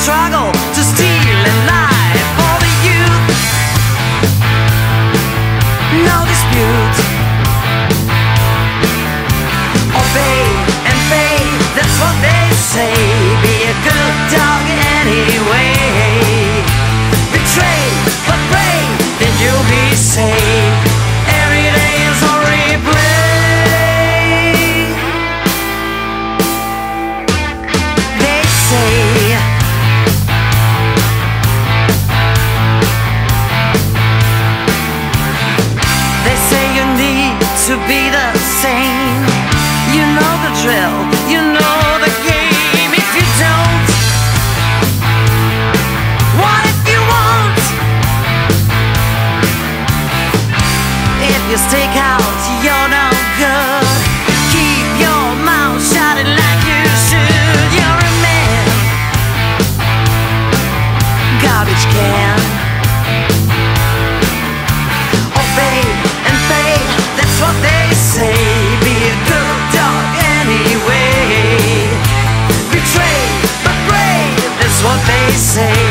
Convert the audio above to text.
struggle to steal a life for the youth. No dispute. Obey and pay, that's what they say. Be a good dog anyway. Betray but pray, then you'll be saved. Every day is a replay. They say you need to be the same. You know the drill, you know the game. If you don't, what if you won't? If you stick out, you're no good. Keep your mouth shut like you should. You're a man, garbage can. Obey and pay, that's what they say. Be a good dog anyway. Betray but pray, that's what they say.